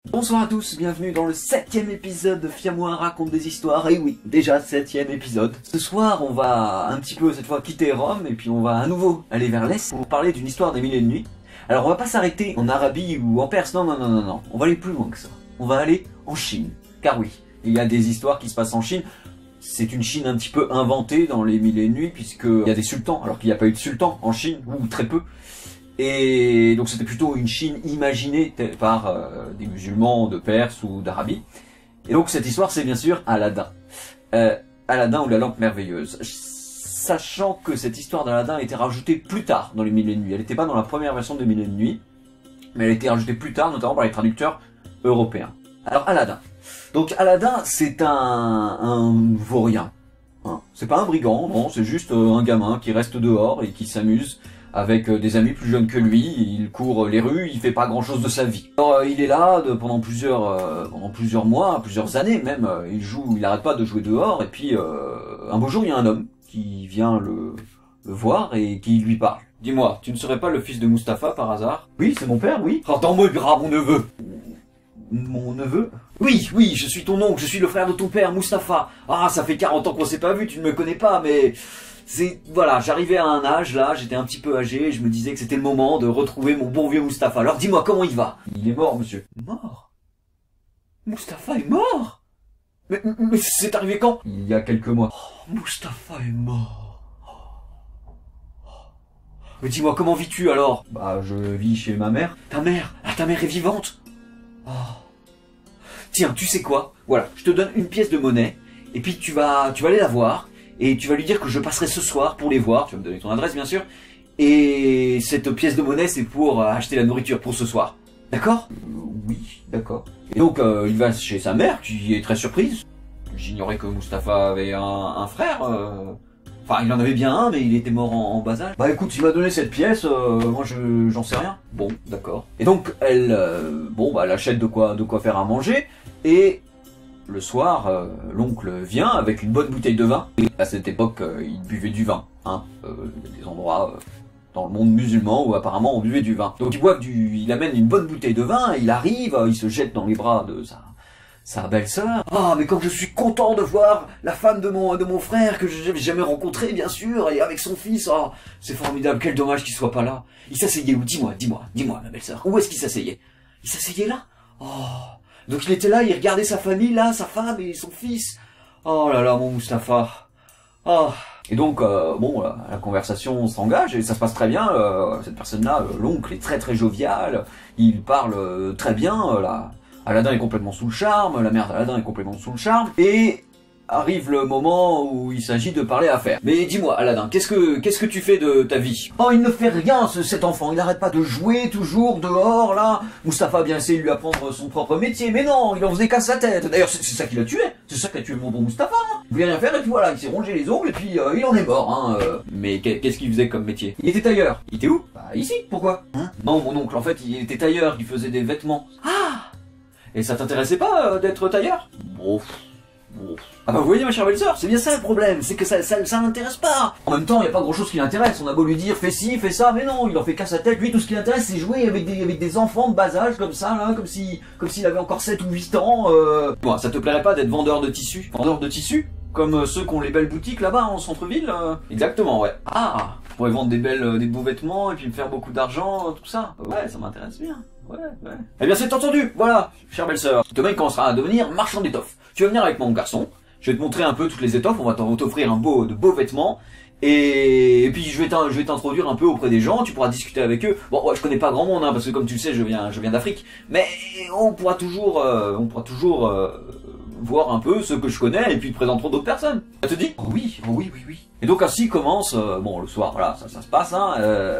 Bonsoir à tous, bienvenue dans le 7e épisode de Fiamoun raconte des histoires. Et oui, déjà 7e épisode. Ce soir, on va un petit peu cette fois quitter Rome et puis on va à nouveau aller vers l'Est pour parler d'une histoire des mille et une nuits. Alors on va pas s'arrêter en Arabie ou en Perse, non, on va aller plus loin que ça. On va aller en Chine, car oui, il y a des histoires qui se passent en Chine. C'est une Chine un petit peu inventée dans les mille et une nuits puisqu'il y a des sultans, alors qu'il n'y a pas eu de sultan en Chine, ou très peu. Et donc c'était plutôt une Chine imaginée par des musulmans de Perse ou d'Arabie. Et donc cette histoire c'est bien sûr Aladdin. Aladdin ou la lampe merveilleuse. Sachant que cette histoire d'Aladdin a été rajoutée plus tard dans les mille et une nuits. Elle n'était pas dans la première version des mille et une nuits, mais elle a été rajoutée plus tard, notamment par les traducteurs européens. Alors Aladdin. Donc Aladdin c'est un vaurien. Hein. C'est pas un brigand, non, c'est juste un gamin qui reste dehors et qui s'amuse avec des amis plus jeunes que lui. Il court les rues, il fait pas grand chose de sa vie. Alors il est là pendant plusieurs mois, plusieurs années même, il arrête pas de jouer dehors, et puis un beau jour il y a un homme qui vient le voir et qui lui parle. Dis-moi, tu ne serais pas le fils de Mustapha par hasard? Oui, c'est mon père, oui. Attends-moi, mon neveu. Mon neveu? Oui, je suis ton oncle, je suis le frère de ton père, Mustapha. Ah, ça fait 40 ans qu'on s'est pas vu, tu ne me connais pas, mais... Voilà, j'arrivais à un âge là, j'étais un petit peu âgé, je me disais que c'était le moment de retrouver mon bon vieux Mustapha. Alors dis-moi, comment il va? Il est mort, monsieur. Mort? Mustapha est mort? Mais c'est arrivé quand? Il y a quelques mois. Oh, Mustapha est mort. Mais dis-moi, comment vis-tu alors? Bah, je vis chez ma mère. Ta mère? Ah, ta mère est vivante? Oh. Tiens, tu sais quoi? Voilà, je te donne une pièce de monnaie, et puis tu vas aller la voir, et tu vas lui dire que je passerai ce soir pour les voir. Tu vas me donner ton adresse, bien sûr. Et cette pièce de monnaie, c'est pour acheter la nourriture pour ce soir. D'accord? Oui, d'accord. Et donc, il va chez sa mère, qui est très surprise. J'ignorais que Mustapha avait un frère. Enfin, il en avait bien un, mais il était mort en bas âge. Bah écoute, il m'a donné cette pièce, moi j'en sais rien. Bon, d'accord. Et donc, elle achète de quoi faire à manger, et... Le soir, l'oncle vient avec une bonne bouteille de vin. Et à cette époque, il buvait du vin. Hein. Il y a des endroits dans le monde musulman où apparemment on buvait du vin. Donc il amène une bonne bouteille de vin, il arrive, il se jette dans les bras de sa belle-sœur. Ah, mais comme je suis content de voir la femme de mon frère que je n'avais jamais rencontré, bien sûr, et avec son fils. Oh, c'est formidable, quel dommage qu'il soit pas là. Il s'asseyait où? Dis-moi, ma belle-sœur. Où est-ce qu'il s'asseyait? Il s'asseyait là? Oh. Donc il était là, il regardait sa famille là, sa femme et son fils. Oh là là, mon Mustapha. Oh. Et donc, la conversation s'engage et ça se passe très bien. Cette personne-là, l'oncle est très très jovial, il parle très bien. Aladdin est complètement sous le charme, la mère d'Aladdin est complètement sous le charme. Et arrive le moment où il s'agit de parler affaires. Mais dis-moi, Aladdin, qu'est-ce que tu fais de ta vie? Oh, il ne fait rien, cet enfant, il n'arrête pas de jouer toujours dehors, là. Mustapha a bien essayé de lui apprendre son propre métier, mais non, il en faisait qu'à sa tête. D'ailleurs, c'est ça qui l'a tué, c'est ça qui a tué mon bon Mustapha. Hein. Il voulait rien faire et puis voilà, il s'est rongé les ongles et puis il en est mort. Hein, Mais qu'est-ce qu'il faisait comme métier? Il était tailleur. Il était où? Bah ici, pourquoi? Hein? Non, mon oncle, en fait, il était tailleur, il faisait des vêtements. Ah! Et ça t'intéressait pas d'être tailleur? Bon... Ah bah vous voyez ma chère belle-sœur, c'est bien ça le problème, c'est que ça l'intéresse pas. En même temps, il n'y a pas grand chose qui l'intéresse, on a beau lui dire fais ci, fais ça, mais non, il en fait qu'à sa tête. Lui, tout ce qui l'intéresse, c'est jouer avec des enfants de bas âge comme ça, là, comme s'il avait encore 7 ou 8 ans. Bon, ça te plairait pas d'être vendeur de tissus? Vendeur de tissus? Comme ceux qui ont les belles boutiques là-bas en centre-ville? Exactement, ouais. Ah, je pourrais vendre des beaux vêtements et puis me faire beaucoup d'argent, tout ça. Ouais, ça m'intéresse bien. Ouais. Eh bien c'est entendu, voilà, chère belle-sœur. Demain il commencera à devenir marchand d'étoffes. Tu vas venir avec mon garçon, je vais te montrer un peu toutes les étoffes, on va t'offrir de beaux vêtements. Et puis je vais t'introduire un peu auprès des gens, tu pourras discuter avec eux. Bon, ouais, je connais pas grand monde, hein, parce que comme tu le sais, je viens d'Afrique. Mais on pourra toujours voir un peu ceux que je connais et puis te présenteront d'autres personnes. Ça te dit? Oh oui. Et donc ainsi commence, le soir, voilà, ça se passe, hein,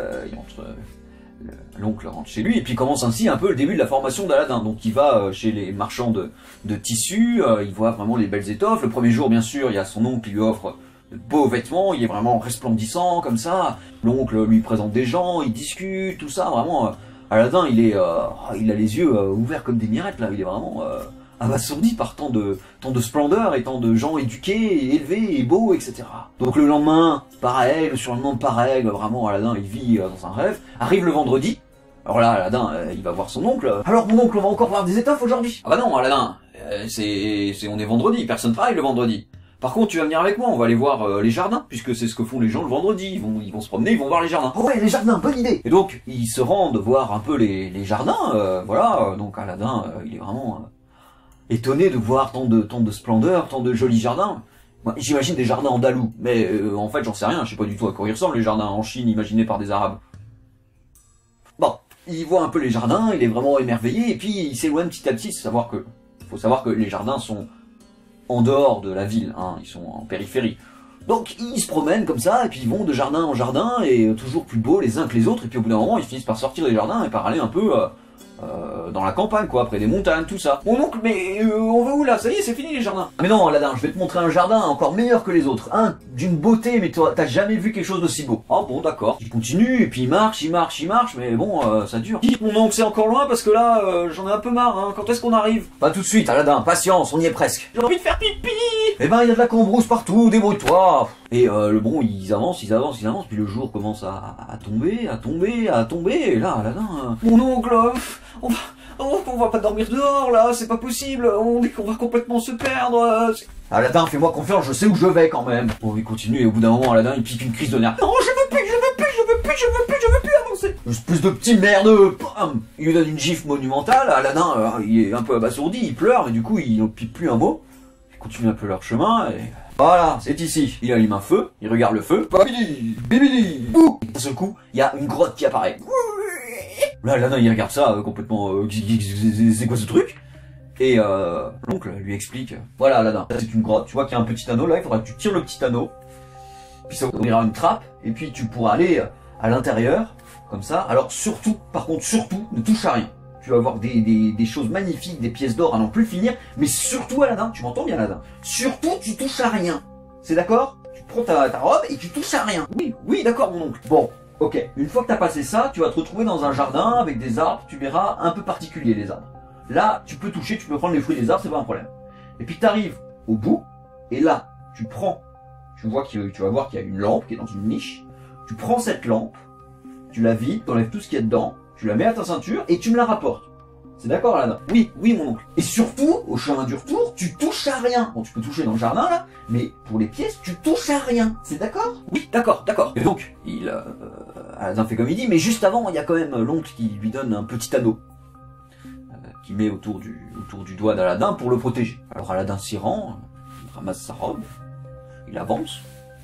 l'oncle rentre chez lui et puis commence ainsi un peu le début de la formation d'Aladdin. Donc il va chez les marchands de tissus, il voit vraiment les belles étoffes. Le premier jour, bien sûr, il y a son oncle qui lui offre de beaux vêtements, il est vraiment resplendissant comme ça. L'oncle lui présente des gens, ils discutent, tout ça. Vraiment, Aladdin, il a les yeux ouverts comme des mirettes là. Il est vraiment abasourdi par tant de splendeur et tant de gens éduqués, et élevés et beaux, etc. Donc le lendemain, pareil, le surlendemain, pareil. Vraiment, Aladdin, il vit dans un rêve. Arrive le vendredi. Alors là, Aladdin, il va voir son oncle. Alors mon oncle, on va encore voir des étoffes aujourd'hui? Ah bah non, Aladdin, on est vendredi, personne travaille le vendredi. Par contre, tu vas venir avec moi, on va aller voir les jardins, puisque c'est ce que font les gens le vendredi. Ils vont se promener, ils vont voir les jardins. Oh ouais, les jardins, bonne idée. Et donc, ils se rendent voir un peu les jardins, voilà. Donc Aladdin, il est vraiment étonné de voir tant de splendeur, tant de jolis jardins. Moi, j'imagine des jardins andalous, mais en fait, j'en sais rien. Je sais pas du tout à quoi ils ressemblent les jardins en Chine imaginés par des Arabes. Bon, il voit un peu les jardins, il est vraiment émerveillé, et puis il s'éloigne petit à petit. Faut savoir que les jardins sont en dehors de la ville, hein, ils sont en périphérie. Donc ils se promènent comme ça, et puis ils vont de jardin en jardin, et toujours plus beaux les uns que les autres, et puis au bout d'un moment, ils finissent par sortir des jardins et par aller un peu dans la campagne, quoi, près des montagnes, tout ça. Mon oncle, mais on va où là? Ça y est, c'est fini les jardins. Mais non, Aladdin, je vais te montrer un jardin encore meilleur que les autres. Un d'une beauté, mais toi, t'as jamais vu quelque chose d'aussi beau. Ah bon, d'accord. Il continue, et puis il marche, mais bon, ça dure. Mon oncle, c'est encore loin, parce que là, j'en ai un peu marre, hein. Quand est-ce qu'on arrive? Pas tout de suite, Aladdin, patience, on y est presque. J'ai envie de faire pipi. Eh ben, il y a de la cambrousse partout, débrouille-toi. Et bon, ils avancent, puis le jour commence à tomber, et là, Aladdin, mon oncle, on va pas dormir dehors, là, c'est pas possible, on va complètement se perdre. Aladdin, fais-moi confiance, je sais où je vais quand même. Bon, il continue, et au bout d'un moment, Aladdin, il pique une crise de nerfs. Non, je veux plus avancer. Espèce de petit merdeux, bam. Il lui donne une gifle monumentale, Aladdin, il est un peu abasourdi, il pleure, mais du coup, il ne pique plus un mot. Il continue un peu leur chemin, et... Voilà, c'est ici. Il allume un feu, il regarde le feu. Babidi, bibidi, bouh. D'un seul coup, il y a une grotte qui apparaît. Là, Aladdin, il regarde ça complètement... c'est quoi ce truc? Et l'oncle lui explique... Voilà, Aladdin, c'est une grotte. Tu vois qu'il y a un petit anneau là, il faudra que tu tires le petit anneau. Puis ça ouvrira une trappe. Et puis tu pourras aller à l'intérieur, comme ça. Alors surtout, par contre, surtout, ne touche à rien. Tu vas voir des choses magnifiques, des pièces d'or à n'en plus finir. Mais surtout, Aladdin, tu m'entends bien, Aladdin? Surtout, tu touches à rien. C'est d'accord? Tu prends ta robe et tu touches à rien. Oui, d'accord, mon oncle. Bon, ok. Une fois que t'as passé ça, tu vas te retrouver dans un jardin avec des arbres. Tu verras un peu particulier, les arbres. Là, tu peux toucher, tu peux prendre les fruits des arbres, c'est pas un problème. Et puis t'arrives au bout, et là, tu vas voir qu'il y a une lampe qui est dans une niche. Tu prends cette lampe, tu la vides, t'enlèves tout ce qu'il y a dedans, tu la mets à ta ceinture et tu me la rapportes. C'est d'accord, Aladdin? Oui, mon oncle. Et surtout, au chemin du retour, tu touches à rien. Bon, tu peux toucher dans le jardin, là, mais pour les pièces, tu touches à rien. C'est d'accord? Oui, d'accord. Et donc, Aladdin fait comme il dit, mais juste avant, il y a quand même l'oncle qui lui donne un petit anneau. Qui met autour du doigt d'Aladdin pour le protéger. Alors Aladdin s'y rend, il ramasse sa robe, il avance.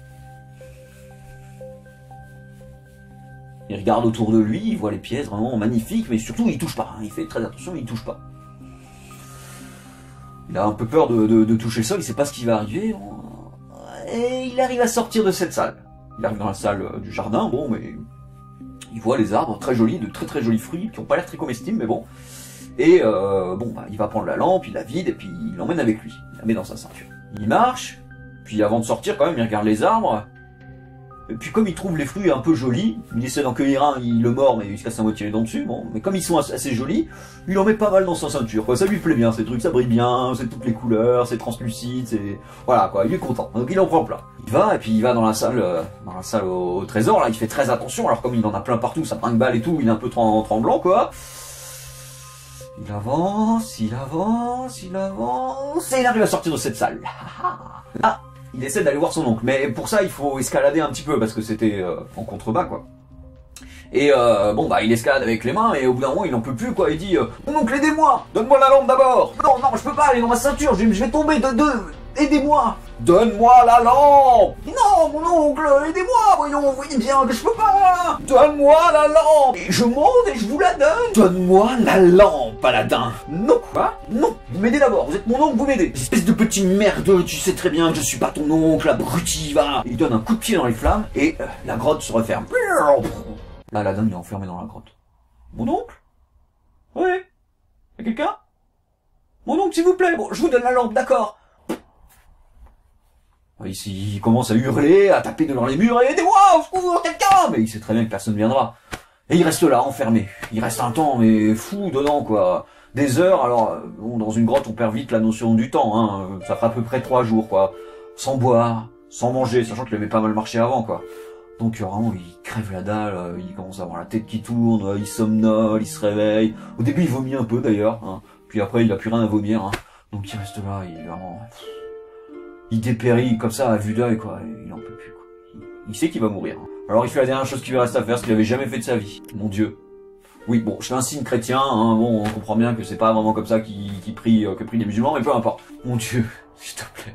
Il regarde autour de lui, il voit les pièces vraiment magnifiques, mais surtout il touche pas, hein. Il fait très attention, il touche pas. Il a un peu peur de toucher le sol, il sait pas ce qui va arriver. Et il arrive à sortir de cette salle. Il arrive dans la salle du jardin, bon, mais il voit les arbres très jolis, de très jolis fruits, qui ont pas l'air très comestibles, mais bon. Et il va prendre la lampe, il la vide, et puis il l'emmène avec lui. Il la met dans sa ceinture. Il marche, puis avant de sortir quand même, il regarde les arbres. Et puis comme il trouve les fruits un peu jolis, il essaie d'en cueillir un, il le mord, mais il se casse la moitié les dents dessus. Bon, mais comme ils sont assez jolis, il en met pas mal dans sa ceinture. Quoi. Ça lui plaît bien, ces trucs, ça brille bien, c'est toutes les couleurs, c'est translucide, c'est... Voilà, quoi, il est content. Donc il en prend plein. Il va, et puis il va dans la salle au trésor, là, il fait très attention. Alors comme il en a plein partout, ça brinque-balle et tout, il est un peu tremblant, quoi. Il avance, et il arrive à sortir de cette salle. Là, il essaie d'aller voir son oncle, mais pour ça, il faut escalader un petit peu, parce que c'était en contrebas, quoi. Et il escalade avec les mains, et au bout d'un moment, il en peut plus, quoi. Il dit mon oncle, aidez-moi, donne-moi la lampe d'abord. Non, je peux pas aller dans ma ceinture, je vais tomber aidez-moi. Donne-moi la lampe. Non, mon oncle, aidez-moi, voyez bien que je peux pas. Donne-moi la lampe. Et je monte et je vous la donne. Donne-moi la lampe, Aladdin. Non, quoi? Non, vous m'aidez d'abord, vous êtes mon oncle, vous m'aidez. Espèce de petit merdeux, tu sais très bien que je suis pas ton oncle, abruti, va. Il donne un coup de pied dans les flammes, et la grotte se referme. Là, Aladdin est enfermé dans la grotte. Mon oncle? Oui? Y'a quelqu'un? Mon oncle, s'il vous plaît. Bon, je vous donne la lampe, d'accord. Ici, il commence à hurler, à taper devant les murs, et aidez-moi, au secours, quelqu'un! Mais il sait très bien que personne ne viendra. Et il reste là, enfermé. Il reste un temps, mais fou dedans, quoi. Des heures, alors, dans une grotte, on perd vite la notion du temps, hein. Ça fait à peu près 3 jours, quoi. Sans boire, sans manger, sachant qu'il avait pas mal marché avant, quoi. Donc vraiment, il crève la dalle, il commence à avoir la tête qui tourne, il somnole, il se réveille. Au début, il vomit un peu d'ailleurs, hein. Puis après, il a plus rien à vomir, hein. Donc il reste là, il est vraiment... Il dépérit comme ça à vue d'œil, quoi. Il en peut plus, quoi. Il sait qu'il va mourir, hein. Alors il fait la dernière chose qu'il lui reste à faire, ce qu'il avait jamais fait de sa vie. Mon Dieu. Oui, bon, je fais un signe chrétien, hein. Bon, on comprend bien que c'est pas vraiment comme ça que prient les musulmans, mais peu importe. Mon Dieu, s'il te plaît.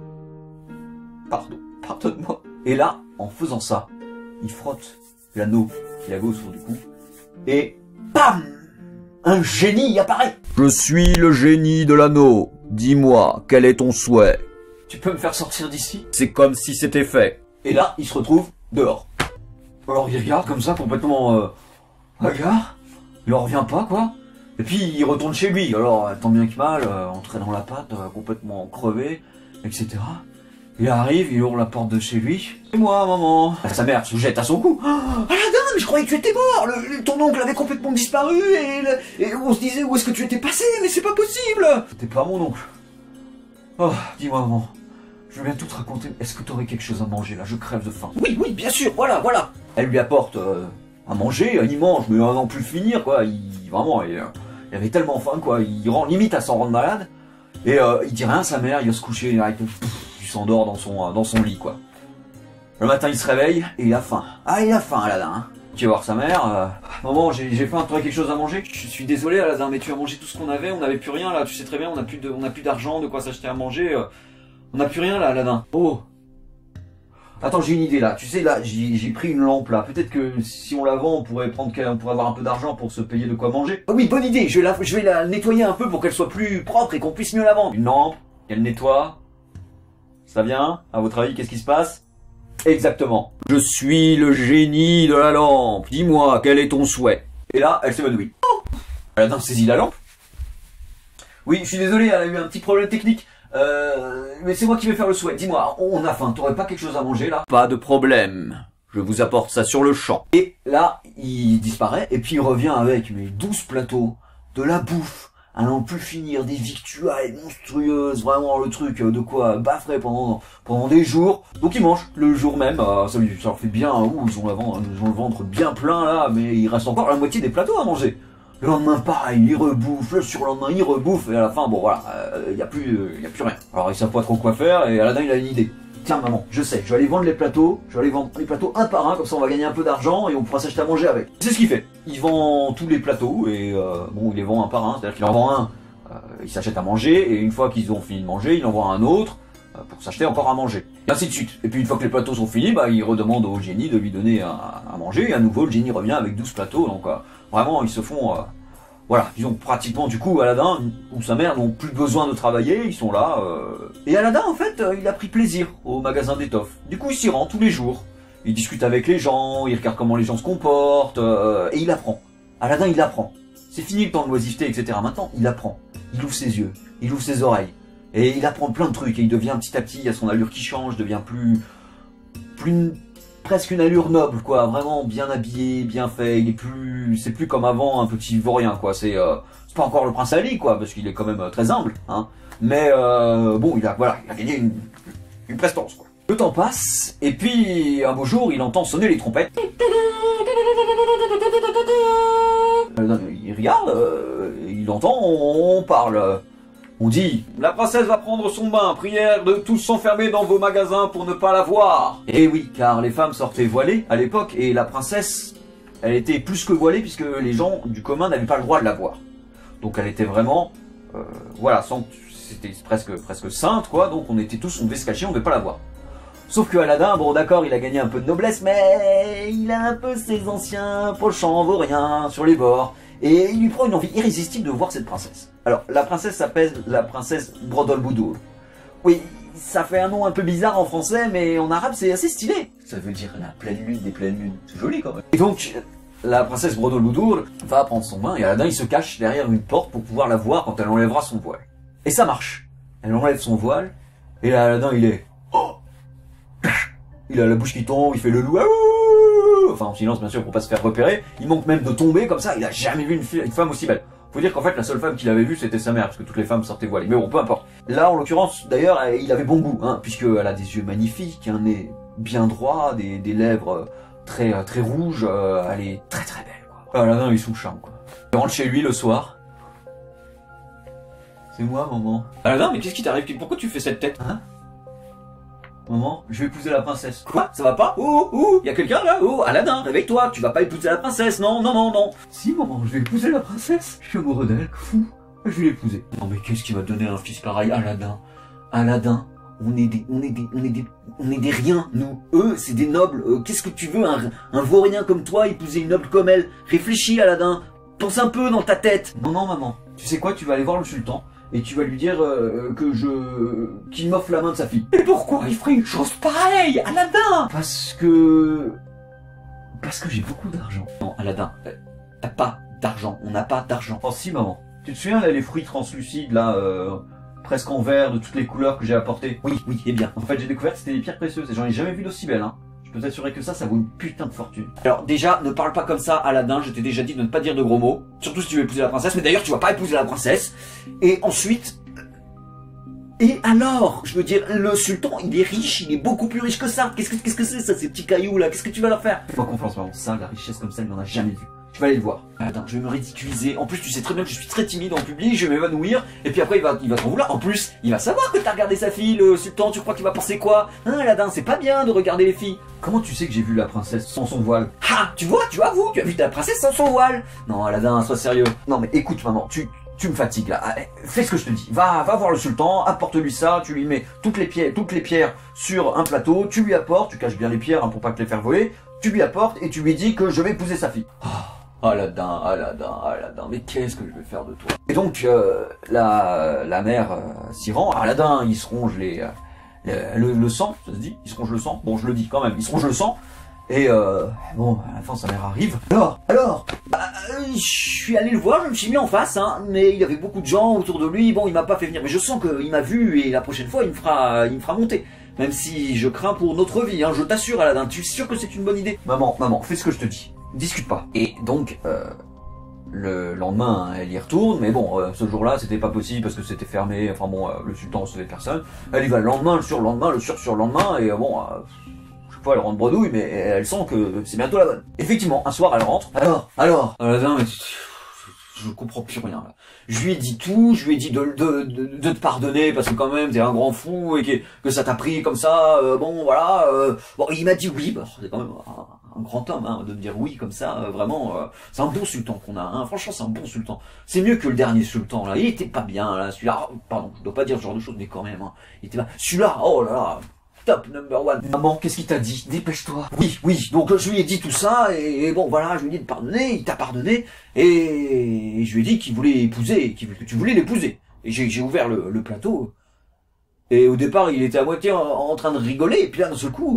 Pardonne-moi. Et là, en faisant ça, il frotte l'anneau qu'il avait autour du cou, et bam! Un génie apparaît. Je suis le génie de l'anneau. Dis-moi, quel est ton souhait? Tu peux me faire sortir d'ici? C'est comme si c'était fait. Et là, il se retrouve dehors. Alors il regarde comme ça, complètement... regarde, il en revient pas, quoi. Et puis il retourne chez lui. Alors, tant bien que mal, entré dans la pâte, complètement crevé, etc. Il arrive, il ouvre la porte de chez lui. Et moi, maman. Sa mère se jette à son cou. Oh, Aladdin, mais je croyais que tu étais mort. Ton oncle avait complètement disparu et on se disait où est-ce que tu étais passé, mais c'est pas possible. T'es pas mon oncle. Oh, dis-moi, maman. Je veux bien tout te raconter. Est-ce que t'aurais quelque chose à manger là? Je crève de faim. Oui, bien sûr, voilà. Elle lui apporte à manger, il mange, mais à n'en plus finir, quoi. Il avait tellement faim, quoi. Il rend limite à s'en rendre malade. Et il dit rien à sa mère, il va se coucher, il s'endort dans son lit, quoi. Le matin, il se réveille et il a faim. Ah, il a faim, Aladdin, hein. Tu vas voir sa mère. Maman, j'ai faim, t'aurais quelque chose à manger? Je suis désolé, Aladdin, mais tu as mangé tout ce qu'on avait, on n'avait plus rien, là, tu sais très bien, on n'a plus d'argent, de quoi s'acheter à manger. On n'a plus rien, là, Aladdin. Oh. Attends, j'ai une idée, là. Tu sais, là, j'ai pris une lampe, là. Peut-être que si on la vend, on pourrait avoir un peu d'argent pour se payer de quoi manger. Oh oui, bonne idée. Je vais la nettoyer un peu pour qu'elle soit plus propre et qu'on puisse mieux la vendre. Une lampe, elle nettoie. Ça vient? À votre avis, qu'est-ce qui se passe? Exactement. Je suis le génie de la lampe. Dis-moi, quel est ton souhait? Et là, elle s'évanouit. Oh! Aladdin saisit la lampe. Oui, je suis désolé, elle a eu un petit problème technique. Mais c'est moi qui vais faire le souhait. Dis-moi, on a faim, t'aurais pas quelque chose à manger là? Pas de problème. Je vous apporte ça sur le champ. Et là, il disparaît, et puis il revient avec mes 12 plateaux, de la bouffe, à n'en plus finir, des victuailles monstrueuses, vraiment le truc de quoi bafferer pendant des jours. Donc ils mangent le jour même, ça leur fait bien, ils ont le ventre bien plein là, mais il reste encore la moitié des plateaux à manger. Le lendemain, pareil, il rebouffent, le surlendemain, il rebouffent, et à la fin, bon voilà, y a plus rien. Alors ils savent pas trop quoi faire, et Aladdin, il a une idée. Tiens maman, je sais, je vais aller vendre les plateaux, un par un, comme ça on va gagner un peu d'argent, et on pourra s'acheter à manger avec. C'est ce qu'il fait. Il vend tous les plateaux, et bon, il les vend un par un, c'est-à-dire qu'il en vend un, il s'achète à manger, et une fois qu'ils ont fini de manger, il en vend un autre, pour s'acheter encore à manger. Et ainsi de suite. Et puis une fois que les plateaux sont finis, il redemande au génie de lui donner à manger, et à nouveau le génie revient avec 12 plateaux, donc vraiment ils se font... voilà, ils ont pratiquement du coup Aladdin ou sa mère n'ont plus besoin de travailler, ils sont là. Et Aladdin en fait, il a pris plaisir au magasin d'étoffes. Du coup il s'y rend tous les jours. Il discute avec les gens, il regarde comment les gens se comportent, et il apprend. Aladdin il apprend. C'est fini le temps de l'oisiveté, etc. Maintenant il apprend. Il ouvre ses yeux, il ouvre ses oreilles. Et il apprend plein de trucs et il devient petit à petit, il a son allure qui change, devient plus presque une allure noble, quoi, vraiment bien habillé, bien fait, c'est plus comme avant un petit vaurien, quoi, c'est pas encore le prince Ali, quoi, parce qu'il est quand même très humble, hein, mais bon, il a gagné une prestance, quoi. Le temps passe, et puis un beau jour, il entend sonner les trompettes. Il regarde, il entend, on parle. On dit, la princesse va prendre son bain, prière de tous s'enfermer dans vos magasins pour ne pas la voir. Et oui, car les femmes sortaient voilées à l'époque, et la princesse, elle était plus que voilée, puisque les gens du commun n'avaient pas le droit de la voir. Donc elle était vraiment, voilà, c'était presque sainte, quoi, donc on devait se cacher, on ne devait pas la voir. Sauf que Aladdin, bon d'accord, il a gagné un peu de noblesse, mais il a un peu ses anciens pochants vauriens sur les bords. Et il lui prend une envie irrésistible de voir cette princesse. Alors, la princesse s'appelle la princesse Brodolboudour. Oui, ça fait un nom un peu bizarre en français, mais en arabe c'est assez stylé. Ça veut dire la pleine lune des pleines lunes. C'est joli quand même. Et donc, la princesse Brodolboudour va prendre son bain et Aladdin il se cache derrière une porte pour pouvoir la voir quand elle enlèvera son voile. Et ça marche. Elle enlève son voile, et là Aladdin il est... Oh, il a la bouche qui tombe, il fait le loup. Enfin en silence bien sûr pour pas se faire repérer. Il manque même de tomber comme ça. Il a jamais vu une femme aussi belle. Faut dire qu'en fait la seule femme qu'il avait vue c'était sa mère parce que toutes les femmes sortaient voilées. Mais bon peu importe. Là en l'occurrence d'ailleurs il avait bon goût hein, puisque elle a des yeux magnifiques, un nez bien droit, des lèvres très rouges, elle est très très belle, quoi. Aladdin, il est sous le charme, quoi. Il rentre chez lui le soir. C'est moi, maman. Aladdin, mais qu'est-ce qui t'arrive? Pourquoi tu fais cette tête? Hein? Maman, je vais épouser la princesse. Quoi? Ça va pas? Oh, y a quelqu'un là? Oh, Aladdin, réveille-toi, tu vas pas épouser la princesse, non, non, non, non. Si, maman, je vais épouser la princesse. Je suis amoureux d'elle, fou. Je vais l'épouser. Non, mais qu'est-ce qui va te donner un fils pareil? Aladdin. Aladdin, on est des riens, nous. Eux, c'est des nobles. Qu'est-ce que tu veux, un vaurien comme toi, épouser une noble comme elle? Réfléchis, Aladdin. Pense un peu dans ta tête. Non, non, maman. Tu sais quoi? Tu vas aller voir le sultan. Et tu vas lui dire qu'il m'offre la main de sa fille. Et pourquoi il ferait une chose pareille, Aladdin? Parce que j'ai beaucoup d'argent. Non, Aladdin, t'as pas d'argent. On n'a pas d'argent. Oh si, maman. Tu te souviens là, les fruits translucides là, presque en verre, de toutes les couleurs que j'ai apportées? Oui, eh bien. En fait, j'ai découvert que c'était des pierres précieuses et j'en ai jamais vu d'aussi belles, hein. Je peux t'assurer que ça vaut une putain de fortune. Alors déjà, ne parle pas comme ça, Aladdin, je t'ai déjà dit de ne pas dire de gros mots. Surtout si tu veux épouser la princesse, mais d'ailleurs tu vas pas épouser la princesse. Et ensuite... Et alors, je veux dire, le sultan, il est riche, il est beaucoup plus riche que ça. Qu'est-ce que c'est ça, ces petits cailloux là? Qu'est-ce que tu vas leur faire? Fais-moi confiance, maman, ça, la richesse comme ça, il n'en a jamais vu. Tu vas aller le voir. Attends, je vais me ridiculiser. En plus, tu sais très bien que je suis très timide en public, je vais m'évanouir, et puis après, il va t'en vouloir. En plus, il va savoir que t'as regardé sa fille, le sultan, tu crois qu'il va penser quoi? Hein, Aladdin, c'est pas bien de regarder les filles. Comment tu sais que j'ai vu la princesse sans son voile? Ah, tu vois, tu avoues, tu as vu ta princesse sans son voile. Non, Aladdin, sois sérieux. Non, mais écoute, maman, tu me fatigues là. Allez, fais ce que je te dis. Va voir le sultan, apporte-lui ça, tu lui mets toutes les pierres sur un plateau, tu lui apportes, tu caches bien les pierres hein, pour pas te les faire voler, tu lui apportes et tu lui dis que je vais épouser sa fille. Aladdin, mais qu'est-ce que je vais faire de toi? Et donc, la mère s'y rend, Aladdin, il se ronge le sang, ça se dit? Il se ronge le sang? Bon, je le dis quand même, il se ronge le sang, et bon, à la fin, sa mère arrive. Alors, je suis allé le voir, je me suis mis en face, hein, mais il y avait beaucoup de gens autour de lui, bon, il m'a pas fait venir, mais je sens qu'il m'a vu, et la prochaine fois, il me fera monter. Même si je crains pour notre vie, hein, je t'assure, Aladdin, tu es sûr que c'est une bonne idée? Maman, fais ce que je te dis. Discute pas. Et donc, le lendemain, elle y retourne, mais bon, ce jour-là, c'était pas possible parce que c'était fermé, enfin bon, le sultan recevait personne. Elle y va le lendemain, le surlendemain, le surlendemain, et bon, je sais pas, elle rentre bredouille, mais elle sent que c'est bientôt la bonne. Effectivement, un soir, elle rentre. Alors, Aladdin, mais je comprends plus rien, là. Je lui ai dit tout, je lui ai dit de te pardonner, parce que quand même, t'es un grand fou, et que ça t'a pris comme ça, bon, voilà, bon, il m'a dit oui, bah, c'est quand même un grand homme, hein, de me dire oui comme ça, vraiment, c'est un bon sultan qu'on a, hein, franchement c'est un bon sultan. C'est mieux que le dernier sultan, là, il était pas bien, là, celui-là, pardon, je dois pas dire ce genre de choses, mais quand même, hein, il était pas, celui-là, oh là là, top number one. Maman, qu'est-ce qu'il t'a dit? Dépêche-toi. Oui, donc je lui ai dit tout ça, et bon, voilà, je lui ai dit de pardonner, il t'a pardonné, et je lui ai dit qu'il voulait épouser, que tu voulais l'épouser. Et j'ai ouvert le plateau, et au départ, il était à moitié en train de rigoler, et puis là, d'un seul coup,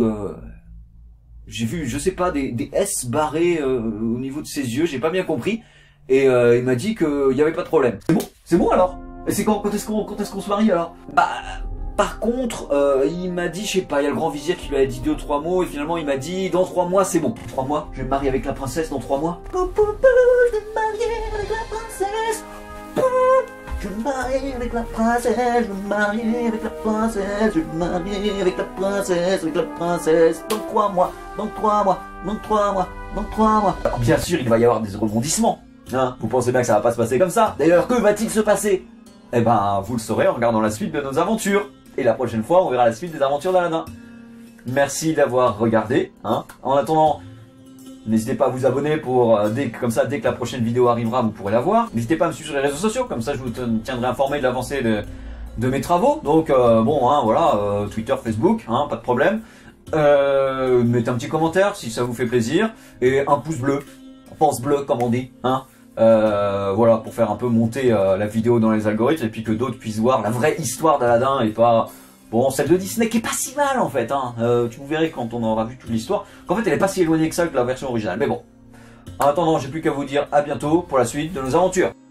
j'ai vu, je sais pas, des S barrés au niveau de ses yeux, j'ai pas bien compris, et il m'a dit qu'il y avait pas de problème. C'est bon alors? Et c'est quand est-ce qu'on se marie alors? Bah, par contre, il m'a dit, je sais pas, il y a le grand vizir qui lui a dit 2-3 mots, et finalement il m'a dit, dans 3 mois c'est bon. 3 mois? Je vais me marier avec la princesse dans 3 mois? Je vais me marier avec la princesse. Je vais me marier avec la princesse, je vais me marier avec la princesse, je vais me marier avec la princesse, dans 3 mois, dans 3 mois, dans 3 mois, dans 3 mois. Alors, bien sûr, il va y avoir des rebondissements, hein. Vous pensez bien que ça va pas se passer comme ça? D'ailleurs, que va-t-il se passer? Eh ben, vous le saurez en regardant la suite de nos aventures. Et la prochaine fois, on verra la suite des aventures d'Aladdin. Merci d'avoir regardé, hein. En attendant, n'hésitez pas à vous abonner pour, dès que la prochaine vidéo arrivera, vous pourrez la voir. N'hésitez pas à me suivre sur les réseaux sociaux, comme ça je vous tiendrai informé de l'avancée de mes travaux. Donc, bon, hein, voilà, Twitter, Facebook, hein, pas de problème. Mettez un petit commentaire si ça vous fait plaisir. Et un pouce bleu, comme on dit, hein. Voilà, pour faire un peu monter la vidéo dans les algorithmes, et puis que d'autres puissent voir la vraie histoire d'Aladdin et pas... Bon, celle de Disney qui est pas si mal en fait, hein. Tu vous verrez quand on aura vu toute l'histoire, qu'en fait elle est pas si éloignée que ça que la version originale. Mais bon, en attendant, j'ai plus qu'à vous dire à bientôt pour la suite de nos aventures.